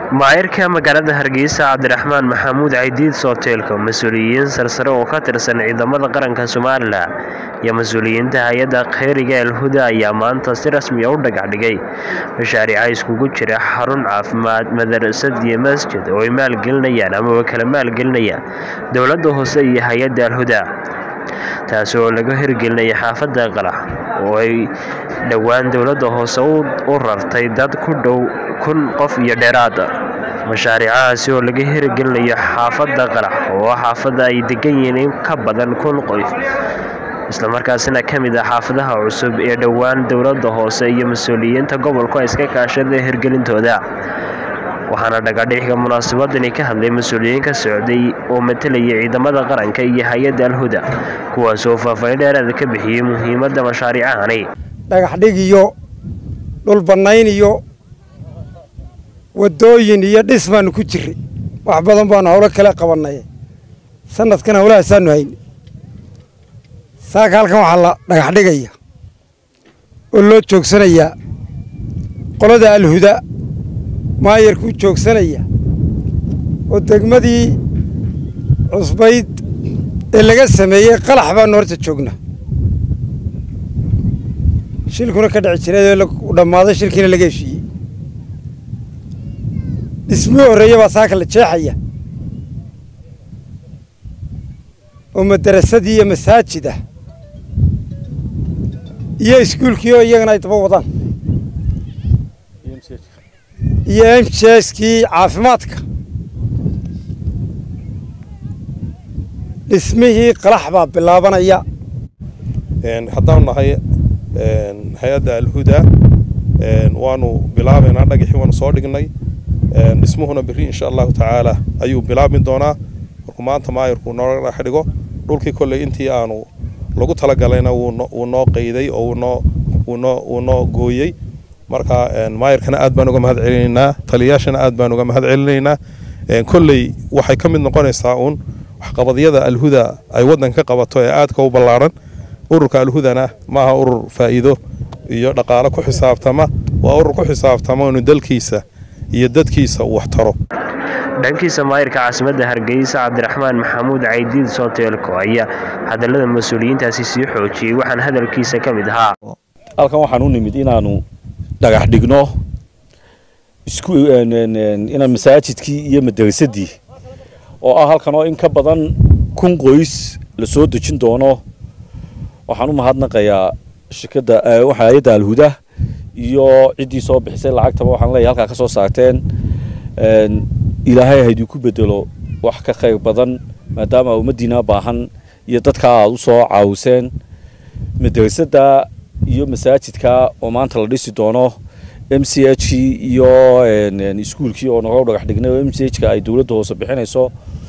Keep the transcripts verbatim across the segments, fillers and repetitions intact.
maayirka magaalada Hargeysa Cabdiraxmaan Maxamuud Caydiid Sooteelka mas'uuliyiin sarsare oo ka tirsan ciidamada qaranka Soomaaliland iyo mas'uuliyiinta hay'adda khayriga ee Al-Huda ayaa maanta si rasmi ah u dhagax dhigay mashaariic iskugu jira xarun caafimaad, madrasad iyo masjid oo ay maalgelinayaan ama kala maalgelinayaan dowladda hoose iyo hay'adda Al-Huda, taas oo laga hirgelinayo xaafadda Qalax oo ay dhawaan dowladda hoose u rartay dad ku dhow kun qof iyo dheeraad. mashaariicahaasi oo laga hirgelinayo xaafadda Qalax oo xaafadda ay degan yihiin in ka badan kun qof, isla markaasina ka mid ah xaafadaha cusub ee dhawaan dowladda hoose iyo mas'uuliyiinta gobolka iska kaashadeen hirgelintooda. waxaana dhagadhigga munaasabadani ka hadlay mas'uuliyiin ka socday oo metelaya ciidamada qaranka iyo hay'adda Al-Huda, kuwaas oo faahfaahin dheeraad ka bixiyay muhiimadda mashaariicahani. dhagax dhig iyo dhul banayn iyo wadooyin iyo dhismaan ku jiray wax badan baan hawlo kala qabanay sanadkan hawlaha saanu hayn saaka halkan waxa la dhagax dhigaya oo loo joogsanaya qolada Al-Huda maayirku joogsanaya oo degmadii cusbayd ee laga sameeyay Qalax baan horta joogna shilkuna ka dhici jiray oo dhamaaday shilkiina laga heshiiyay ismi horeeya baa saaka la jeexaya oo madrasadii iyo masaajida iyo iskuulkii oo iyagana ay daba wadaan iyo M C S-kii caafimaadka dhismihii Qalax baa bilaabanaya. haddaan nahay hay'adda Al-Huda waanu bilaabaynaa dhagaxii waanu soo dhignay dhismuhuna biri insha Allahu tacaala ayuu bilaabin doonaa markuu maanta maayirku noo dhagax dhigo dhulkii kolley intii aanu lagu talagalayna wuu noo qeyday oo wuu noo gooyey. marka maayirkana aad baan uga mahad celinaynaa, taliyaashana aad baan uga mahad celinaynaa. kolley waxay ka mid noqonaysaa uun waxqabadyada Al-Huda ay waddanka qabato ee aadka u ballaaran. ururka Al-Hudana maaha urur faa'iido iyo dhaqaale ku xisaabtama, waa urur ku xisaabtama inuu dalkiisa iyo dadkiisa uu wax taro. dhankiisa maayirka caasimadda Hargeysa Cabdiraxmaan Maxamuud Caydiid Sooteelka ayaa hadallada mas'uuliyiintaasi sii xoojiyay, waxaan hadalkiisa ka mid ahaa halkan waxaan u nimid inaanu dhagax dhigno isku inaan masaajidkii iyo madrasadii oo ah halkan oo in ka badan kun qoys la soo dejin doono. waxaan u mahadnaqayaa shirkadda waxa hay'adda Al-Huda iyo ciddii soo bixisay lacagtaba. waxaan leeyahay halka ka soo saarteen ilaahay haydii ku bedelo wax ka khayr badan maadaama ummadiina baahan iyo dadka aad u soo caawiseen. madrasadda iyo masaajidka oo maanta la dhisi doono, M C H iyo iskuulkii oo noo dhagax dhignay oo M C H ka ay dowladda hoose bixinayso.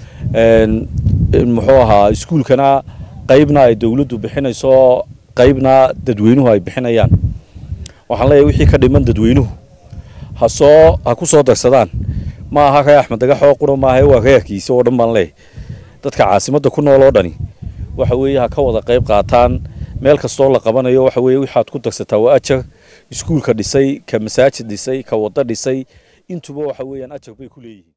muxuu ahaa iskuulkana qaybna ay dowladdu bixinayso, qaybna dadweynuhu ay bixinayaan. waxaan leeyahay wixii ka dhiman dadweynuhu ha soo ha ku soo darsadaan. ma aha ka Axmed Dagaxo quro ma aha waa reerkiisa oo dhan baan leeyahay. dadka caasimadda ku nool oo dhani waxa weeye ha ka wada qayb qaataan. meel kastoo la qabanayo waxa weeye waxaad ku darsataa waa ajar. iskuulka dhisay, ka masaajid dhisay, ka wada dhisay, intuba waxa weeyaan ajar bay ku leeyihiin.